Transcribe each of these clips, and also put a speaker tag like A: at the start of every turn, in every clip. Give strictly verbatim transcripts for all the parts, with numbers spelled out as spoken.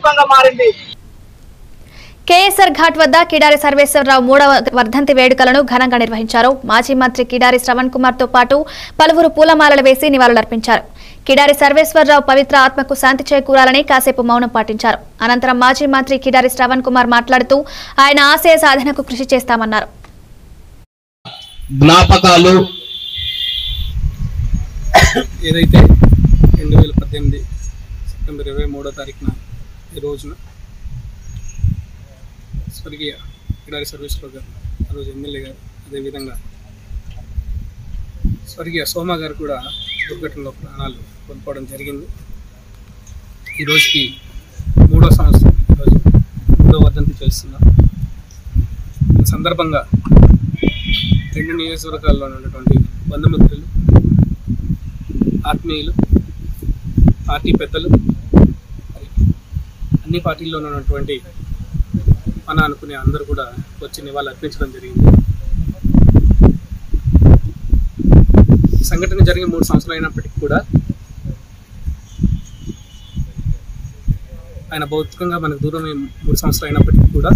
A: ప్రతిరూపంగా మారింది.
B: కేఎస్ఆర్ ఘాట్ వద్ద కిడారి సర్వేశ్వరరావు మూడవ వర్ధంతి వేడుకలను ఘనంగా నిర్వహించారు. మాజీ మంత్రి కిడారి శ్రవణ్ కుమార్ తో పాటు పలువురు పూలమాలలు వేసి నివాళులర్పించారు. కిడారి సర్వేశ్వరరావు పవిత్ర ఆత్మకు శాంతి చేకూరాలని కాసేపు మౌనం పాటించారు. అనంతరం మాజీ మంత్రి కిడారి శ్రవణ్ కుమార్ మాట్లాడుతూ ఆయన ఆశయ సాధనకు కృషి చేస్తామన్నారు.
C: జ్ఞాపకాలు ఏదైతే రెండు వేల పద్దెనిమిది సెప్టెంబర్ ఇరవై మూడో తారీఖున ఈ రోజున స్వర్గీయ కిడారి సర్వేశ్వరరావు గారు, ఆ రోజు ఎమ్మెల్యే గారు, అదేవిధంగా స్వర్గీయ సోమ గారు కూడా దుర్ఘటనలో ప్రాణాలు కోల్పోవడం జరిగింది. ఈ రోజుకి మూడో సంవత్సరం, ఈరోజు మూడో వర్ధంతి చేస్తున్నాం. ఈ సందర్భంగా రెండు నియోజకవర్గాల్లో ఉన్నటువంటి బంధుమిత్రులు, ఆత్మీయులు, పార్టీ పెద్దలు, అన్ని పార్టీల్లో ఉన్నటువంటి మన అనుకునే అందరూ కూడా వచ్చి నివాళులు అర్పించడం జరిగింది. సంఘటన జరిగి మూడు సంవత్సరాలు అయినప్పటికీ కూడా ఆయన భౌతికంగా మనకు దూరం మూడు సంవత్సరాలు అయినప్పటికీ కూడా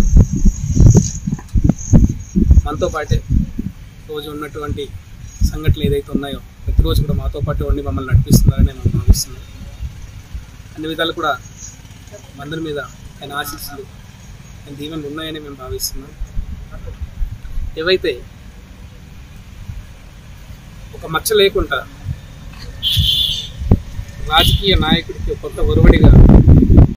C: మనతో పాటే రోజు ఉన్నటువంటి సంఘటనలు ఏదైతే ఉన్నాయో ప్రతిరోజు కూడా మాతో పాటే ఉండి మమ్మల్ని నడిపిస్తున్నారని నేను భావిస్తున్నాను. అన్ని విధాలు కూడా మందరి మీద ఆయన ఆశీస్సులు, ఆయన దీవెనలు ఉన్నాయని మేము భావిస్తున్నాం. ఏవైతే ఒక మచ్చ లేకుండా రాజకీయ నాయకుడికి కొత్త ఒరవడిగా